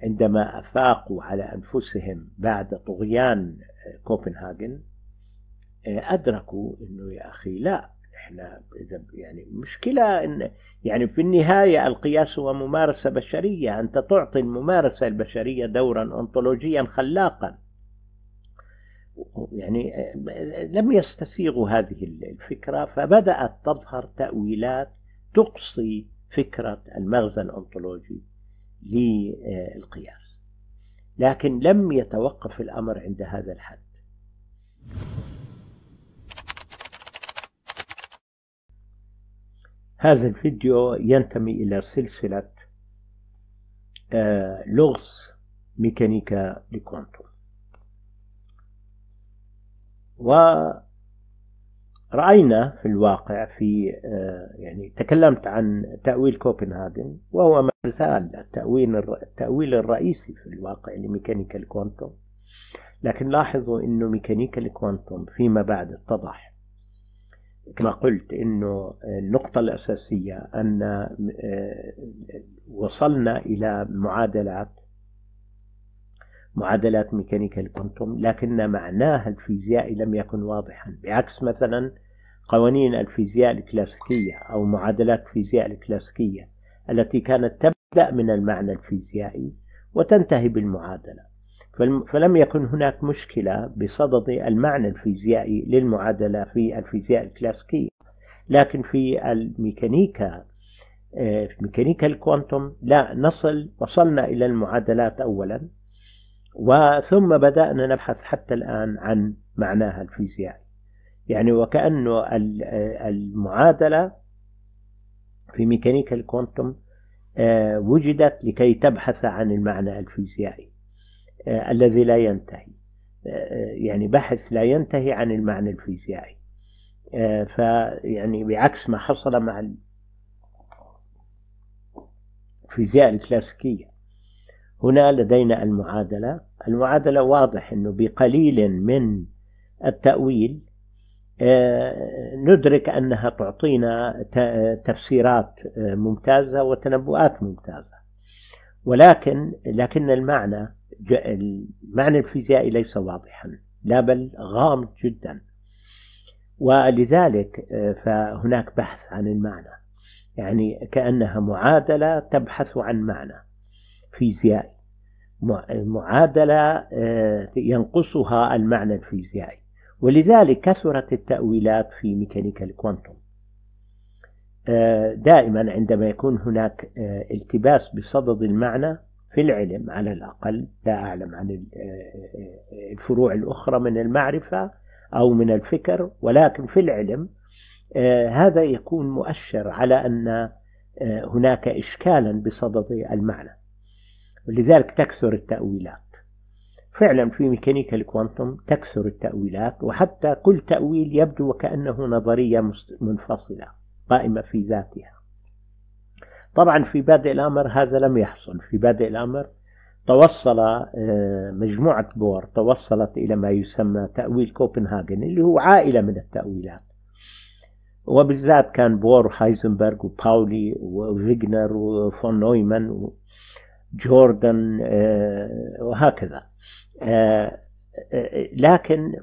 عندما أفاقوا على أنفسهم بعد طغيان كوبنهاجن أدركوا إنه يا أخي لا، إحنا يعني مشكلة إن يعني في النهاية القياس هو ممارسة بشرية، أنت تعطي الممارسة البشرية دورا أنطولوجيا خلاقا. يعني لم يستسيغوا هذه الفكرة، فبدأت تظهر تأويلات تقصي فكرة المغزى الأنطولوجي للقياس، لكن لم يتوقف الأمر عند هذا الحد. هذا الفيديو ينتمي إلى سلسلة لغز ميكانيكا لكوانتوم، ورأينا في الواقع يعني تكلمت عن تأويل كوبنهاجن، وهو ما زال التأويل الرئيسي في الواقع لميكانيكا الكوانتوم، لكن لاحظوا أنه ميكانيكا الكوانتوم فيما بعد اتضح كما قلت أنه النقطة الأساسية أن وصلنا إلى معادلات ميكانيكا الكوانتوم، لكن معناها الفيزيائي لم يكن واضحا، بعكس مثلا قوانين الفيزياء الكلاسيكية أو معادلات الفيزياء الكلاسيكية التي كانت تبدأ من المعنى الفيزيائي وتنتهي بالمعادلة. فلم يكن هناك مشكلة بصدد المعنى الفيزيائي للمعادلة في الفيزياء الكلاسيكية، لكن في ميكانيكا الكوانتوم لا، وصلنا إلى المعادلات أولا، وثم بدأنا نبحث حتى الآن عن معناها الفيزيائي. يعني وكأنه المعادلة في ميكانيكا الكوانتوم وجدت لكي تبحث عن المعنى الفيزيائي الذي لا ينتهي، يعني بحث لا ينتهي عن المعنى الفيزيائي. فيعني بعكس ما حصل مع الفيزياء الكلاسيكية، هنا لدينا المعادلة واضح أنه بقليل من التأويل ندرك أنها تعطينا تفسيرات ممتازة وتنبؤات ممتازة، لكن المعنى الفيزيائي ليس واضحا، لا بل غامض جدا، ولذلك فهناك بحث عن المعنى، يعني كأنها معادلة تبحث عن معنى فيزيائي، معادلة ينقصها المعنى الفيزيائي، ولذلك كثرت التأويلات في ميكانيكا الكوانتوم. دائما عندما يكون هناك التباس بصدد المعنى في العلم على الأقل، لا أعلم عن الفروع الأخرى من المعرفة أو من الفكر، ولكن في العلم هذا يكون مؤشر على أن هناك إشكالا بصدد المعنى، ولذلك تكثر التأويلات. فعلا في ميكانيكا الكوانتوم تكثر التأويلات، وحتى كل تأويل يبدو وكأنه نظرية منفصلة قائمة في ذاتها. طبعا في بادئ الأمر هذا لم يحصل. في بادئ الأمر توصل مجموعة بور توصلت إلى ما يسمى تأويل كوبنهاجن، اللي هو عائلة من التأويلات، وبالذات كان بور هايزنبرغ وباولي وفيغنر وفون نويمان وجوردن وهكذا. لكن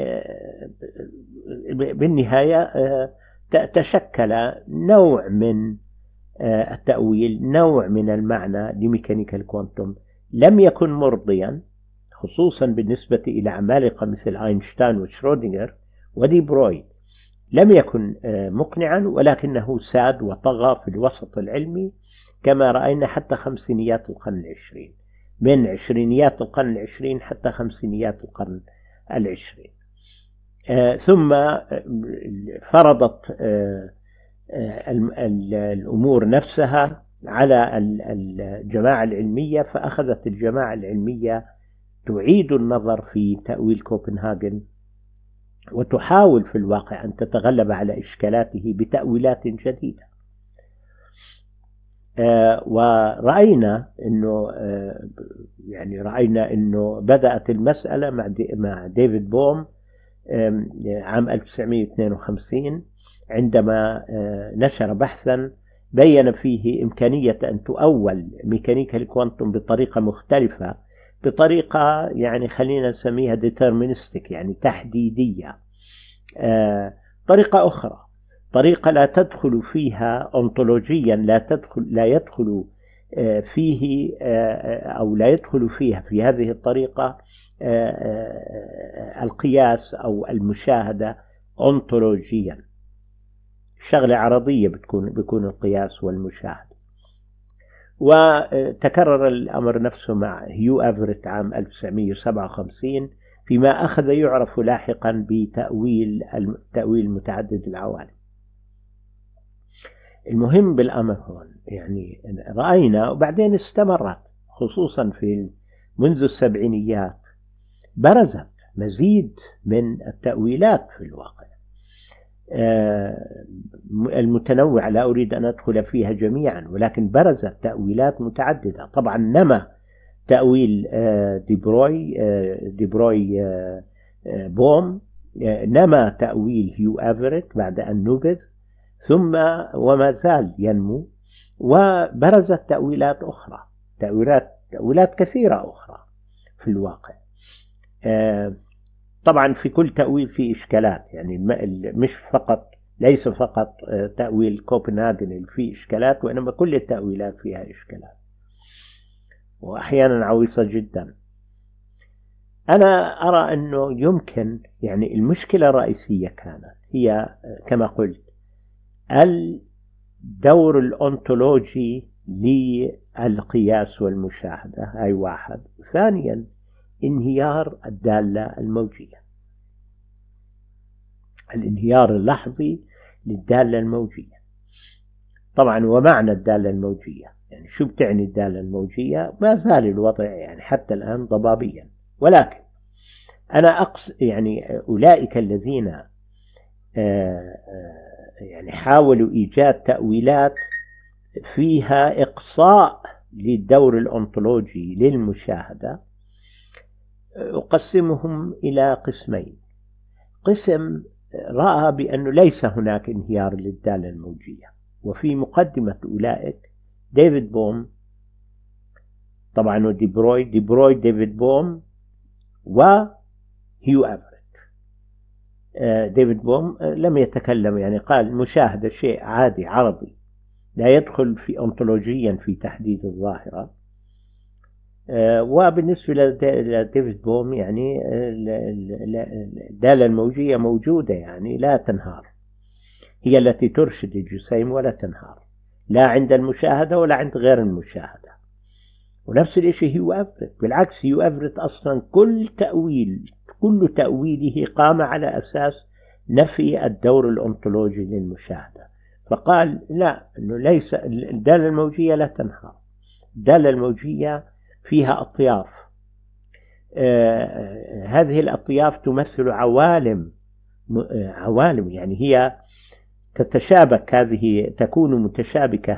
بالنهاية تشكل نوع من التأويل، نوع من المعنى لميكانيكا الكوانتوم لم يكن مرضيا، خصوصا بالنسبة إلى عمالقة مثل أينشتاين وشرودنجر ودي بروي، لم يكن مقنعا، ولكنه ساد وطغى في الوسط العلمي كما رأينا حتى خمسينيات القرن العشرين، من عشرينيات القرن العشرين حتى خمسينيات القرن العشرين. ثم فرضت الأمور نفسها على الجماعة العلمية، فأخذت الجماعة العلمية تعيد النظر في تأويل كوبنهاجن وتحاول في الواقع أن تتغلب على إشكالاته بتأويلات جديدة. ورأينا أنه بدأت المسألة مع ديفيد بوم عام 1952 عندما نشر بحثا بين فيه إمكانية أن تؤول ميكانيكا الكوانتم بطريقة مختلفة، بطريقة يعني خلينا نسميها deterministic، يعني تحديدية. طريقة أخرى، طريقة لا تدخل فيها أنطولوجيا، لا يدخل فيه أو لا يدخل فيها في هذه الطريقة القياس أو المشاهدة أنطولوجيا، شغلة عرضية بيكون القياس والمشاهدة. وتكرر الأمر نفسه مع هيو أفرت عام 1957 فيما أخذ يعرف لاحقا بتأويل متعدد العوالم. المهم بالأمر هون يعني رأينا، وبعدين استمرت خصوصا منذ السبعينيات برزت مزيد من التأويلات في الواقع المتنوعة، لا أريد أن أدخل فيها جميعا، ولكن برزت تأويلات متعددة. طبعا نما تأويل ديبروي بوم، نما تأويل هيو أفرت بعد أن نبذ، ثم وما زال ينمو، وبرزت تأويلات أخرى، تأويلات كثيرة أخرى في الواقع. طبعا في كل تأويل في إشكالات، يعني ليس فقط تأويل كوبنهاجن فيه إشكالات، وإنما كل التأويلات فيها إشكالات وأحيانا عويصة جدا. أنا أرى أنه يمكن، يعني المشكلة الرئيسية كانت هي كما قلت الدور الأنطولوجي للقياس والمشاهدة، هاي واحد. ثانيا انهيار الدالة الموجية، الانهيار اللحظي للدالة الموجية. طبعا ومعنى الدالة الموجية، يعني شو بتعني الدالة الموجية؟ ما زال الوضع يعني حتى الآن ضبابيا، ولكن أنا يعني أولئك الذين يعني حاولوا إيجاد تأويلات فيها إقصاء للدور الأنطولوجي للمشاهدة أقسمهم إلى قسمين. قسم رأى بأنه ليس هناك انهيار للدالة الموجية، وفي مقدمة أولئك ديفيد بوم طبعا وديبروي ديفيد بوم وهيو أفرت. ديفيد بوم لم يتكلم، يعني قال المشاهدة شيء عادي عرضي لا يدخل في أنطولوجيا في تحديد الظاهرة. وبالنسبة لديفيد بوم يعني الدالة الموجية موجودة، يعني لا تنهار، هي التي ترشد الجسيم ولا تنهار، لا عند المشاهدة ولا عند غير المشاهدة. ونفس الشيء هيو أفرت، بالعكس هيو أفرت أصلا كل تأويله قام على أساس نفي الدور الأنطولوجي للمشاهدة، فقال لا، إنه ليس الدالة الموجية لا تنهار، الدالة الموجية فيها أطياف، هذه الأطياف تمثل عوالم، يعني هي تكون متشابكة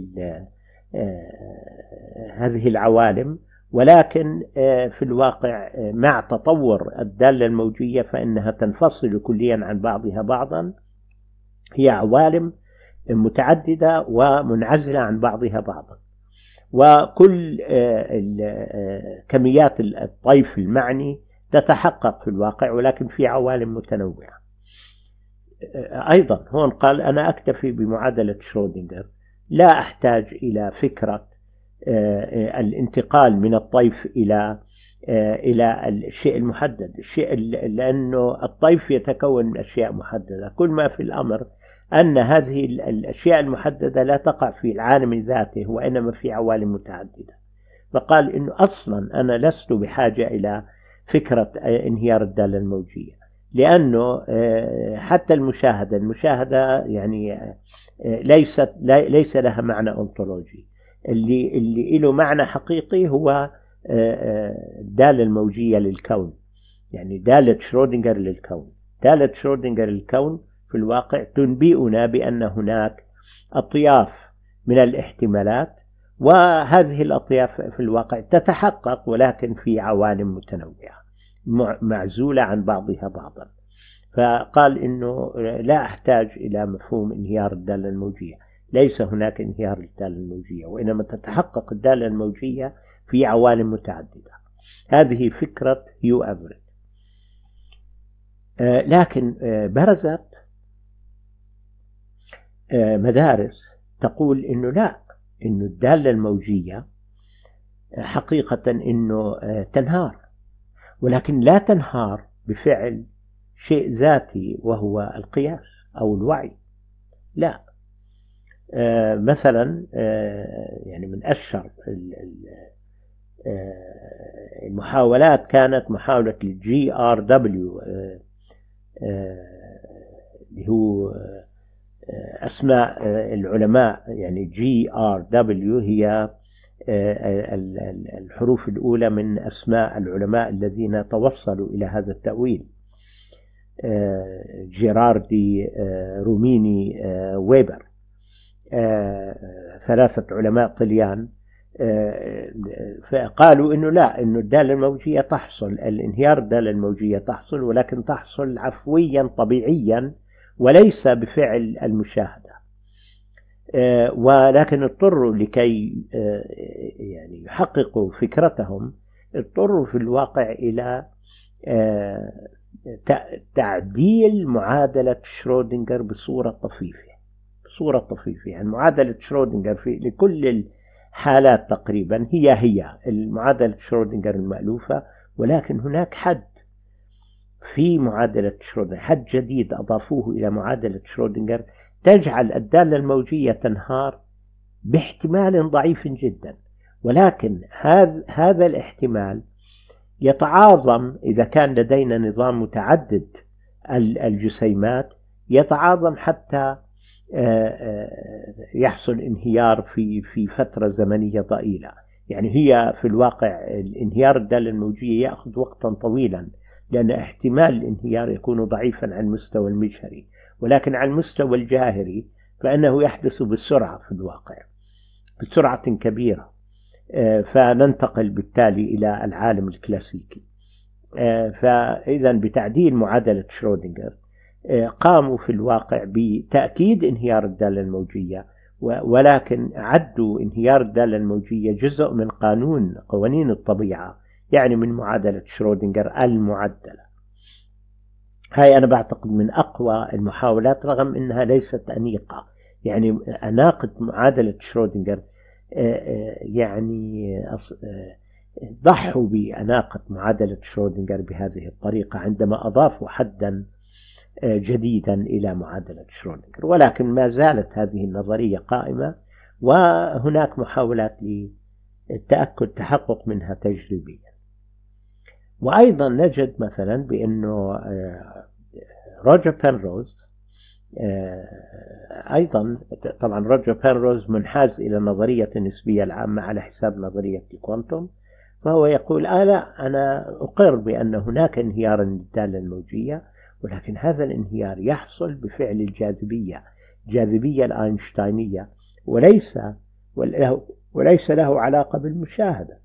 هذه العوالم، ولكن في الواقع مع تطور الدالة الموجية فإنها تنفصل كليا عن بعضها بعضا، هي عوالم متعددة ومنعزلة عن بعضها بعضا، وكل كميات الطيف المعني تتحقق في الواقع، ولكن في عوالم متنوعة. أيضا هون قال أنا أكتفي بمعادلة شرودنجر، لا أحتاج إلى فكرة الانتقال من الطيف إلى الشيء المحدد، لأنه الطيف يتكون من أشياء محددة، كل ما في الأمر أن هذه الأشياء المحددة لا تقع في العالم ذاته وإنما في عوالم متعددة. فقال إنه أصلا أنا لست بحاجة إلى فكرة انهيار الدالة الموجية، لأنه حتى المشاهدة يعني ليس لها معنى أنطولوجي، اللي له معنى حقيقي هو الدالة الموجية للكون، يعني دالة شرودنجر للكون. دالة شرودنجر للكون في الواقع تنبئنا بأن هناك أطياف من الاحتمالات، وهذه الأطياف في الواقع تتحقق ولكن في عوالم متنوعة معزولة عن بعضها بعضا. فقال إنه لا أحتاج إلى مفهوم انهيار الدالة الموجية، ليس هناك انهيار للدالة الموجية، وإنما تتحقق الدالة الموجية في عوالم متعددة. هذه فكرة هيو أفريت. لكن برزت مدارس تقول إنه لا، إنه الدالة الموجية حقيقة إنه تنهار، ولكن لا تنهار بفعل شيء ذاتي وهو القياس أو الوعي. لا، مثلا يعني من أشهر المحاولات كانت محاولة الGRW، اللي هو أسماء العلماء، يعني GRW هي الحروف الأولى من أسماء العلماء الذين توصلوا إلى هذا التأويل: جيراردي، روميني، ويبر، ثلاثة علماء طليان. فقالوا إنه لا، إنه الدالة الموجية تحصل، الانهيار الدالة الموجية تحصل، ولكن تحصل عفويا طبيعيا وليس بفعل المشاهدة. ولكن اضطروا لكي يعني يحققوا فكرتهم، اضطروا في الواقع إلى تعديل معادلة شرودنجر بصورة طفيفة. يعني معادلة شرودنجر في لكل الحالات تقريبا هي المعادلة شرودنجر المألوفة، ولكن هناك حد في معادلة شرودنجر، حد جديد أضافوه إلى معادلة شرودنجر تجعل الدالة الموجية تنهار باحتمال ضعيف جدا، ولكن هذا الاحتمال يتعاظم إذا كان لدينا نظام متعدد الجسيمات، يتعاظم حتى يحصل انهيار في فترة زمنية ضئيلة. يعني هي في الواقع الانهيار الدالة الموجية يأخذ وقتا طويلا، لأن احتمال الانهيار يكون ضعيفا على المستوى المجهري، ولكن على المستوى الجاهري فإنه يحدث بسرعة، في الواقع بسرعة كبيرة. فننتقل بالتالي إلى العالم الكلاسيكي. فإذا بتعديل معادلة شرودنجر قاموا في الواقع بتأكيد انهيار الدالة الموجية، ولكن عدوا انهيار الدالة الموجية جزء من قوانين الطبيعة، يعني من معادلة شرودنجر المعدلة. هاي أنا بعتقد من أقوى المحاولات، رغم أنها ليست أنيقة. يعني أناقة معادلة شرودنجر يعني ضحوا بأناقة معادلة شرودنجر بهذه الطريقة عندما أضافوا حدا جديدا إلى معادلة شرودنجر، ولكن ما زالت هذه النظرية قائمة، وهناك محاولات للتحقق منها تجريبيا. وأيضا نجد مثلا بأنه روجر بنروز أيضا، طبعا روجر بنروز منحاز إلى نظرية النسبية العامة على حساب نظرية الكوانتم، فهو يقول لا، أنا أقر بأن هناك انهيارا للدالة الموجية، ولكن هذا الانهيار يحصل بفعل الجاذبية الأينشتاينية، وليس له علاقة بالمشاهدة.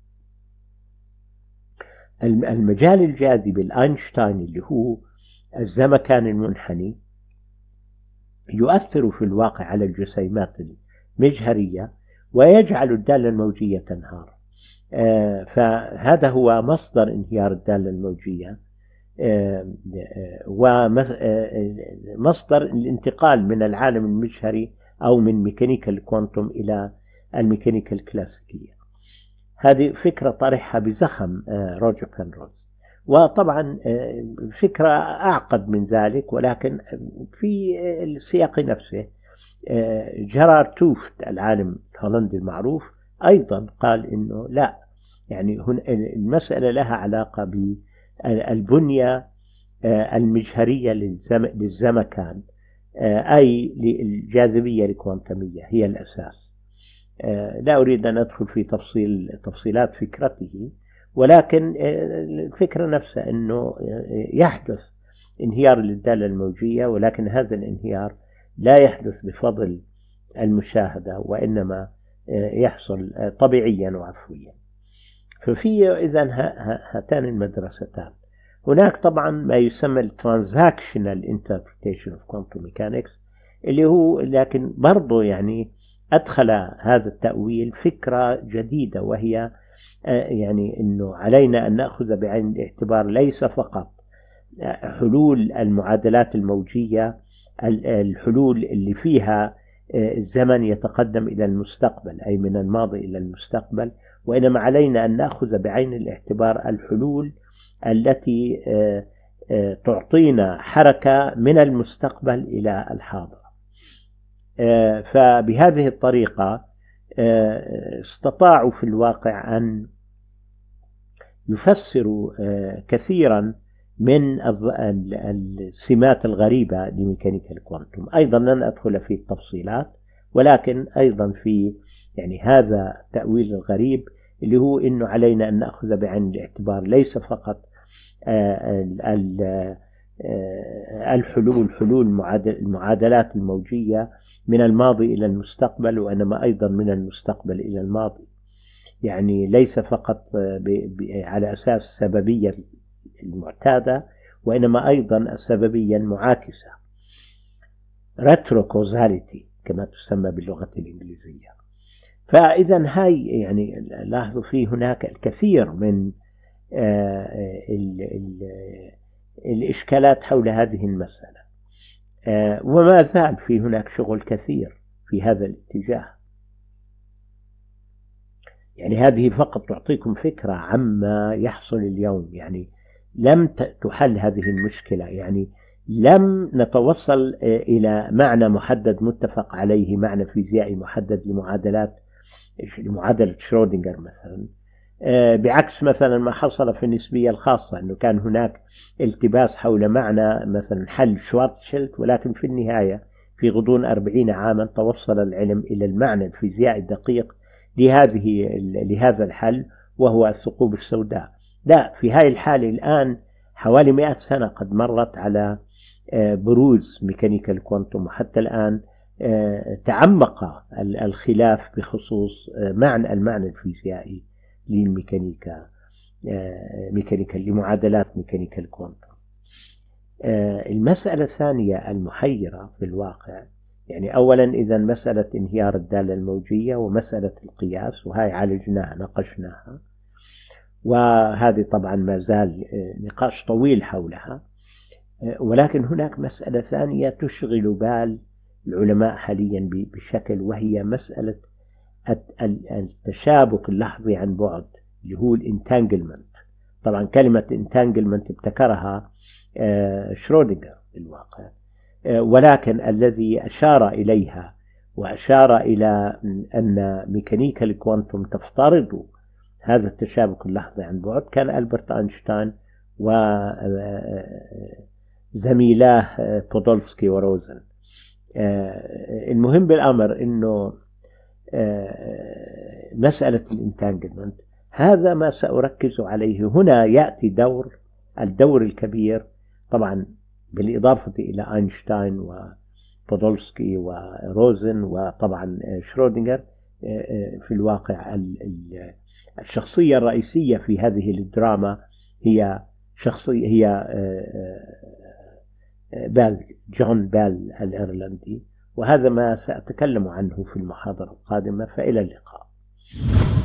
المجال الجاذبي الأينشتايني اللي هو الزمكان المنحني يؤثر في الواقع على الجسيمات المجهرية ويجعل الدالة الموجية تنهار. فهذا هو مصدر انهيار الدالة الموجية، ومصدر الانتقال من العالم المجهري أو من ميكانيكا الكوانتم إلى الميكانيكا الكلاسيكية. هذه فكرة طرحها بزخم روجر بنروز. وطبعا فكرة أعقد من ذلك، ولكن في السياق نفسه جيرارد توفت العالم الهولندي المعروف أيضا قال إنه لا، يعني المسألة لها علاقة بالبنية المجهرية للزمكان، أي الجاذبية الكوانتمية هي الأساس. لا أريد أن أدخل في تفصيلات فكرته، ولكن الفكرة نفسها أنه يحدث انهيار للدالة الموجية، ولكن هذا الانهيار لا يحدث بفضل المشاهدة، وإنما يحصل طبيعيا وعفويا. ففي إذن هاتان المدرستان. هناك طبعا ما يسمى Transactional Interpretation of Quantum Mechanics، اللي هو لكن برضو يعني أدخل هذا التأويل فكرة جديدة، وهي يعني أنه علينا أن نأخذ بعين الاعتبار ليس فقط حلول المعادلات الموجية، الحلول اللي فيها الزمن يتقدم إلى المستقبل أي من الماضي إلى المستقبل، وإنما علينا أن نأخذ بعين الاعتبار الحلول التي تعطينا حركة من المستقبل إلى الحاضر. فبهذه الطريقة استطاعوا في الواقع أن يفسروا كثيرا من السمات الغريبة لميكانيكا الكوانتم. أيضا لن أدخل في التفصيلات، ولكن أيضا في يعني هذا التأويل الغريب اللي هو إنه علينا أن نأخذ بعين الاعتبار ليس فقط حلول المعادلات الموجية من الماضي إلى المستقبل، وإنما أيضا من المستقبل إلى الماضي، يعني ليس فقط على أساس السببية المعتادة، وإنما أيضا السببية المعاكسة retrocausality كما تسمى باللغة الإنجليزية. فإذا هاي يعني لاحظوا في هناك الكثير من الإشكالات حول هذه المسألة، وما زال في هناك شغل كثير في هذا الاتجاه. يعني هذه فقط تعطيكم فكرة عما يحصل اليوم، يعني لم تحل هذه المشكلة، يعني لم نتوصل إلى معنى محدد متفق عليه، معنى فيزيائي محدد لمعادلة شرودنجر مثلا، بعكس مثلا ما حصل في النسبية الخاصة، أنه كان هناك التباس حول معنى مثلا حل شوارتشيلد، ولكن في النهاية في غضون 40 عاما توصل العلم إلى المعنى الفيزيائي الدقيق لهذا الحل، وهو الثقوب السوداء. لا، في هذه الحالة الآن حوالي 100 سنة قد مرت على بروز ميكانيكا الكوانتم، وحتى الآن تعمق الخلاف بخصوص المعنى الفيزيائي للميكانيكا لمعادلات ميكانيكا الكوانتم. المسألة الثانية المحيرة في الواقع، يعني أولا إذا مسألة انهيار الدالة الموجية ومسألة القياس، وهي عالجناها ناقشناها، وهذه طبعا ما زال نقاش طويل حولها. ولكن هناك مسألة ثانية تشغل بال العلماء حاليا بشكل، وهي مسألة التشابك اللحظي عن بعد، اللي هو الانتانجلمنت. طبعا كلمة انتانجلمنت ابتكرها شرودنجر في الواقع، ولكن الذي أشار إليها وأشار إلى أن ميكانيكا الكوانتم تفترض هذا التشابك اللحظي عن بعد كان ألبرت أينشتاين وزميلاه بودولسكي وروزن. المهم بالأمر أنه مسألة الانتانجلمنت هذا ما سأركز عليه هنا. يأتي الدور الكبير طبعا بالإضافة إلى أينشتاين وبودولسكي وروزن وطبعا شرودنجر. في الواقع الشخصية الرئيسية في هذه الدراما هي جون بال الإيرلندي، وهذا ما سأتكلم عنه في المحاضرة القادمة، فإلى اللقاء.